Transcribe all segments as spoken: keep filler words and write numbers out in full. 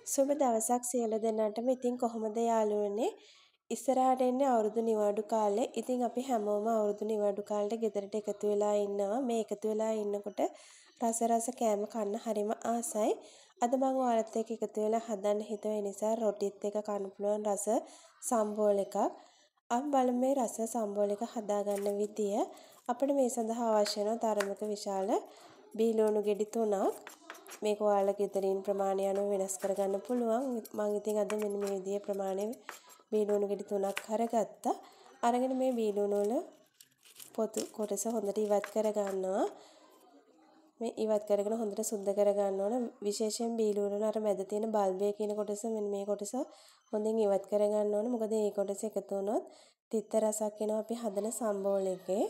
සුබ දවසක් සියලු දෙනාටම. ඉතින් කොහොමද යාළුවනේ? ඉස්සරහට එන්නේ අවුරුදු නිවාඩු කාලේ. ඉතින් අපි හැමෝම අවුරුදු නිවාඩු කාලේට ගෙදරට එකතු වෙලා ඉන්නවා. මේ එකතු වෙලා ඉන්නකොට රස රස කෑම කන්න හරිම ආසයි. අද මම ඔයාලත් එක්ක එකතු වෙලා හදන්න හිතුව නිසා රොටිත් එක්ක කන්න පුළුවන් රස සම්බෝල එකක්. අපි බලමු මේ රස සම්බෝල එක හදාගන්න විදිය. අපිට මේ සඳහා අවශ්‍ය වෙන තරමක විශාල බීලෝණු ගෙඩි තුනක්. මේක ඔයාලා ගෙදරින් ප්‍රමාණය අනුව වෙනස් කරගන්න පුළුවන්. මම ඉතින් අද මෙන්න මේ විදිහේ ප්‍රමාණය බීලෝණු ගෙඩි තුනක් අරගත්තා. අරගෙන මේ බීලෝණු වල පොතු කොටස හොඳට ඉවත් කරගන්නවා. මේ ඉවත් කරගෙන හොඳට සුද්ධ කරගන්න ඕන. විශේෂයෙන් බීලෝණු වල අර මැද තියෙන බල්බය කියන කොටස මෙන්න මේ කොටස හොඳින් ඉවත් කරගන්න ඕන. මොකද මේ කොටස එකතු වුණොත් තිත්ත රසක් එනවා අපි හදන සම්බෝල එකේ.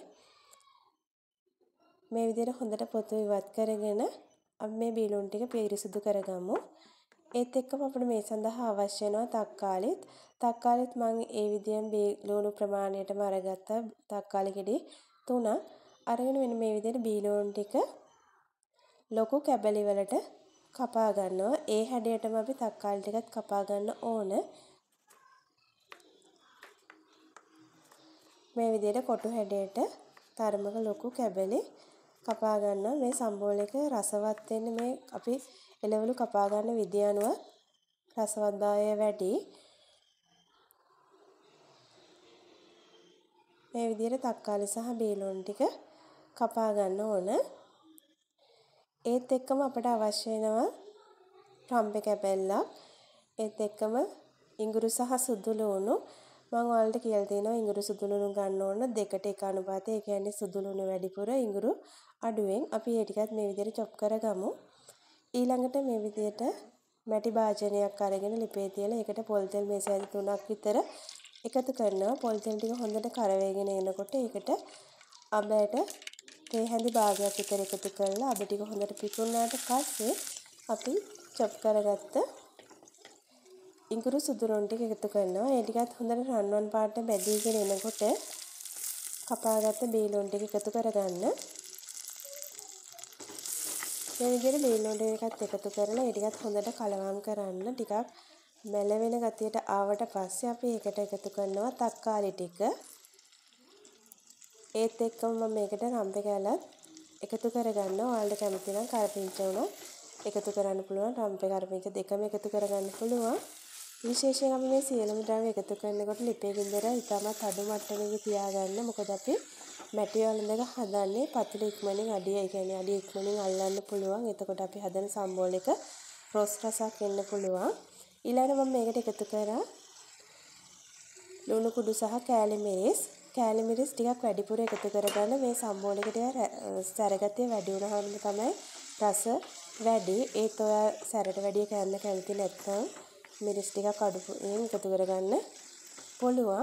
මේ විදිහට හොඳට පොතු ඉවත් කරගෙන අපි මේ බීලෝණු ටික පිරිසිදු කරගමු. ඒත් එක්කම අපිට මේ සඳහා අවශ්‍ය වෙනවා තක්කාලිත්. තක්කාලිත් මම ඒ විදිහෙන් බීලෝණු ප්‍රමාණයටම අරගත්තා. තක්කාලි ගෙඩි තුනක්. අරගෙන මෙන්න මේ විදිහට බීලෝණු ටික ලොකු කැබලි වලට කපා ගන්නවා. ඒ හැඩයටම අපි තක්කාලි ටිකත් කපා ගන්න ඕන. මේ විදිහට කොටු හැඩයට තරමක ලොකු කැබලි කපා ගන්නවා. මේ සම්බෝල එක රසවත් වෙන්නේ මේ අපි එළවලු කපා ගන්න විදිය අනුව රසවත්භාවය වැඩි. මේ විදිහට තක්කාලි සහ බීලෝණු ටික කපා ගන්න ඕන. ඒත් එක්කම අපට අවශ්‍ය වෙනවා රම්පේ කැපැල්ලක්. ඒත් එක්කම ඉඟුරු සහ සුදු ලුණු. මම ඔයාලට කියලා තියෙනවා ඉඟුරු සුදු ලුණු ගන්න ඕන දෙකට එක අනුපාතය. ඒ කියන්නේ සුදු ලුණු වැඩිපුර ඉඟුරු අඩුවෙන්. අපි ඒ ටිකත් මේ විදිහට චොප් කරගමු. ඊළඟට මේ විදිහට මැටි භාජනයක් අරගෙන ලිපේ තියලා ඒකට පොල් තෙල් මේසැදි තුනක් විතර එකතු කරනවා. පොල් තෙල් ටික හොඳට කරවගෙන එනකොට ඒකට අබයට තේ හැඳි භාගයක් විතර එකතු කරලා අබ ටික හොඳට පිපුණාට පස්සේ අපි චොප් කරගත්ත ඉඟුරු සුදු ලුණු ටික එකතු කරනවා. ඒ ටිකත් හොඳට රන්වන් පාට බැදීගෙන එනකොට කපාගත්ත බීලෝණු ටික එකතු කරගන්න. මේ විදිහට බීලෝණු ටිකත් එකතු කරලා ඒ ටිකත් හොඳට කලවම් කරන්න. ටිකක් මැලවෙන ගතියට ආවට පස්සේ අපි ඒකට එකතු කරනවා තක්කාලි ටික. ඒත් එක්කම මම මේකට රම්පේ කෑල්ලත් එකතු කරගන්නවා. ඔයාලට කැමති නම් කරපිංච උනත් එකතු කරන්න පුළුවන්. රම්පේ කරපිංච දෙකම එකතු කරගන්න පුළුවන්. විශේෂයෙන් අපි මේ සියලුම ද්‍රව්‍ය එකතු කරනකොට ලිපේ ගින්දර ඉතාමත් අඩු මට්ටමක තියාගන්න. මොකද අපි මැටි වලඳක හදන්නේ පතුල ඉක්මනින් අඩිය, ඒ කියන්නේ අඩිය ඉක්මනින් අල්ලන්න පුළුවන්. එතකොට අපි හදන සම්බෝල එක රොස් රසක් එන්න පුළුවන්. ඊළඟට මම මේකට එකතු කරා ලුණු කුඩු සහ කෑලි මිරිස්. කෑලි මිරිස් ටිකක් වැඩිපුර එකතු කරගන්න. මේ සම්බෝල එකට සැරගතිය වැඩි වුණාම තමයි රස වැඩි. ඒත් ඔයා සැරට වැඩිය කෑන්න කැමති නැත්නම් මිරිස් ටිකක් අඩුවෙන් එකතු කරගන්න පුළුවන්.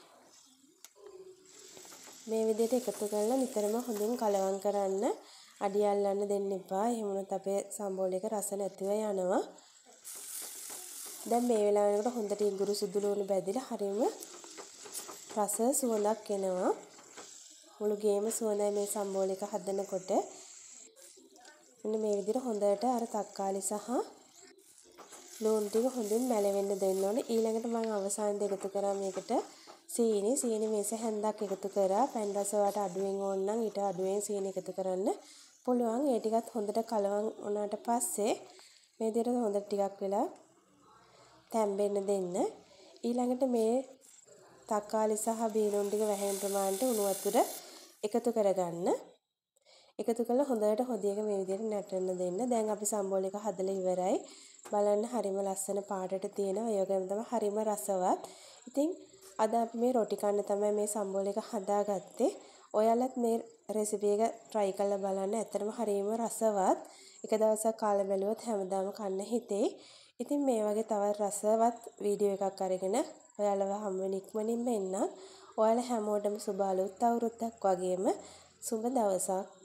මේ විදිහට එකතු කරලා නිතරම හොඳින් කලවම් කරන්න. අඩිය අල්ලන්න දෙන්න එපා. එහෙම වුණොත් අපේ සම්බෝල එක රස නැතිව යනවා. දැන් මේ වෙලාව වෙනකොට හොඳට ඉඟුරු සුදු ලුණු බැදිලා හරියම රස සුවඳක් එනවා. මුළු ගේම සුවඳයි මේ සම්බෝල එක හදනකොට. මෙන්න මේ විදිහට හොඳට අර තක්කාලි සහ ලුණු ටික හොඳින් මැලවෙන්න දෙන්න ඕනේ. ඊළඟට මම අවසානයේ එකතු කරා මේකට සීනි. සීනි මේස හැන්දක් එකතු කරා. පැන් රස වලට අඩුවෙන් ඕන නම් ඊට අඩුවෙන් සීනි එකතු කරන්න පුළුවන්. ඒ ටිකත් හොඳට කලවම් වුණාට පස්සේ මේ විදිහට හොඳට ටිකක් වෙලා තැම්බෙන්න දෙන්න. ඊළඟට මේ තක්කාලි සහ බීලෝණු ටික වැහෙන ප්‍රමාණයට උණු වතුර එකතු කරගන්න. එකතු කරලා හොඳට හොදියක මේ විදිහට නැටෙන්න දෙන්න. දැන් අපි සම්බෝල එක හදලා ඉවරයි. බලන්න හරිම ලස්සන පාටට තියෙනවා. ඒ වගේම තමයි හරිම රසවත්. ඉතින් අද අපි මේ රොටි කන්න තමයි මේ සම්බෝල එක හදාගත්තේ. ඔයාලත් මේ රෙසිපි එක try කරලා බලන්න. ඇත්තටම හරිම රසවත්. එක දවසක් කාලා බැලුවොත් හැමදාම කන්න හිතේ. ඉතින් මේ වගේ තවත් රසවත් වීඩියෝ එකක් අරගෙන ඔයාලව හම්බ වෙන ඉක්මනින්ම එන්න. ඔයාලා හැමෝටම සුබ අලුත් අවුරුද්දක් වගේම සුබ දවසක්.